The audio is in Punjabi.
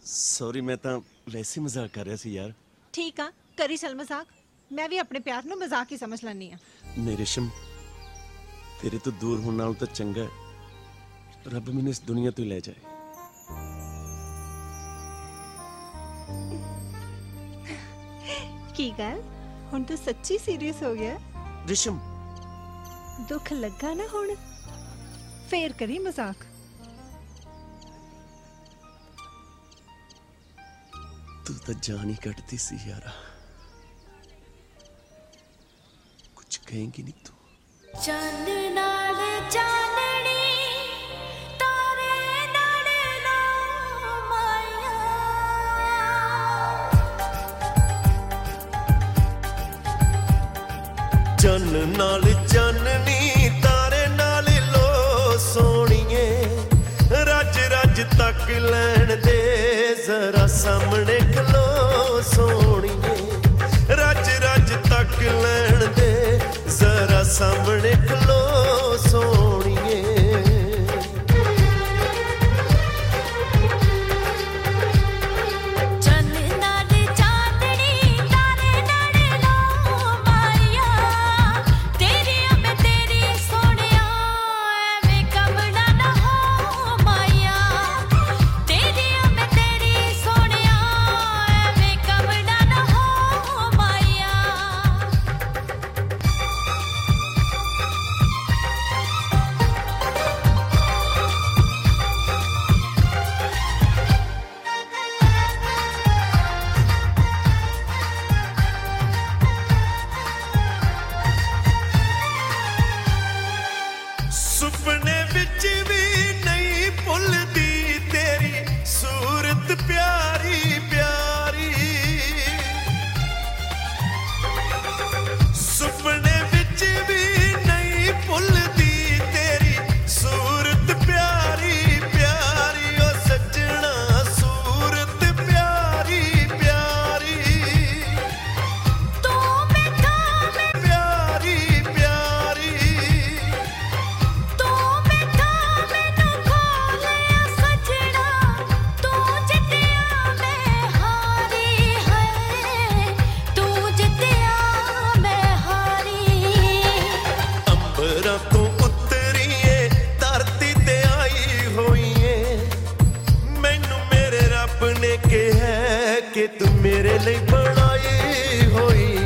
ਸੌਰੀ ਮੈਂ ਤਾਂ ਵੈਸੇ ਹੀ ਮਜ਼ਾਕ ਕਰ ਰਿਹਾ ਸੀ ਯਾਰ। ਠੀਕ ਆ, ਕਰੀ ਚੱਲ ਮਜ਼ਾਕ। ਮੈਂ ਵੀ ਆਪਣੇ ਪਿਆਰ ਨੂੰ ਮਜ਼ਾਕ ਹੀ ਸਮਝ ਲੈਂਦੀ ਆ। ਨਹੀਂ ਰੇਸ਼ਮ, ਤੇਰੇ ਤੋਂ ਦੂਰ ਹੋਣ ਨਾਲੋਂ ਤਾਂ ਚੰਗਾ ਹੈ ਰੱਬ ਮੈਨੂੰ ਇਸ ਦੁਨੀਆ ਤੋਂ ਹੀ ਲੈ ਜਾਏ। ਕੀ ਗੱਲ, ਹੁਣ ਤੂੰ ਸੱਚੀ ਸੀਰੀਅਸ ਹੋ ਗਿਆ? ਰੇਸ਼ਮ ਦੁੱਖ ਲੱਗਾ ਨਾ ਹੁਣ? ਫੇਰ ਕਰੀ ਮਜ਼ਾਕ। ਤੂੰ ਤਾਂ ਜਾਨ ਹੀ ਕੱਢਦੀ ਸੀ ਯਾਰਾ। ਕੁਝ ਕਹੇਂਗੀ ਨਹੀਂ ਤੂੰ? ਚੰਨ ਨਾਲ ਚਾਨਣੀ ਤਾਰੇ ਨਾਲ ਨਾ ਮਾਇਆ, ਚੰਨ ਨਾਲ ਚਾਨਣੀ ਤਾਰੇ ਨਾਲ ਲੋ ਸੋਣੀਏ, ਰੱਜ ਰੱਜ ਤੱਕ ਲੈਣ ਦੇ ਜ਼ਰਾ ਸਾਹਮਣੇ ਖਲੋ ਸੋਣੀਏ, ਰੱਜ ਰੱਜ ਤੱਕ ਲੈਣ ਦੇ ਜ਼ਰਾ ਸਾਹਮਣੇ ਖਲੋ ਸੋਣੀਏ। ਚੰਨ ਨਾਲ ਚਾਨਣੀ ਤਾਰੇ ਨਾਲ ਨਾ ਮਾਇਆ, ਤੇਰੀ ਮੈਂ ਤੇਰੀ ਸੋਹਣਿਆ ਐਵੇਂ ਕਮਣਾ ਨਾ ਹੋ ਮਾਇਆ, ਤੇਰੀ ਮੈਂ ਤੇਰੀ ਸੋਹਣਿਆ ਐਵੇਂ ਕਮਣਾ ਨਾ ਹੋ ਮਾਇਆ। ਸੁਪਨੇ ਵਿੱਚ ਵੀ ਨਹੀਂ ਭੁੱਲਦੀ ਤੇਰੀ ਸੂਰਤ ਪਿਆਰੀ ਪਿਆਰੀ, ਸੁਪਨੇ ਵਿੱਚ ਵੀ ਨਹੀਂ ਭੁੱਲਦੀ ਤੇਰੀ ਸੂਰਤ ਪਿਆਰੀ ਪਿਆਰੀ, ਓ ਸੱਜਣਾ ਸੂਰਤ ਪਿਆਰੀ ਪਿਆਰੀ, ਤੂੰ ਬੈਠਾ ਮੈਂ ਪਿਆਰੀ ਪਿਆਰੀ। ਤੂੰ ਬੈਠਾ ਮੈਨੂੰ ਖੋ ਲਿਆ ਸੱਜਣਾ, ਤੂੰ ਜਿੱਤਿਆ ਮੈਂ ਹਾਰੀ ਹੈ, ਤੂੰ ਜਿੱਤਿਆ ਮੈਂ ਹਾਰੀ। ਅੰਬਰਾਂ ਤੋਂ ਉਤਰੀਏ ਧਰਤੀ ਤੇ ਆਈ ਹੋਈਏ, ਮੈਨੂੰ ਮੇਰੇ ਰੱਬ ਨੇ ਕਿਹਾ ਕਿ ਤੂੰ ਮੇਰੇ ਲਈ ਬਣਾਈ ਹੋਈ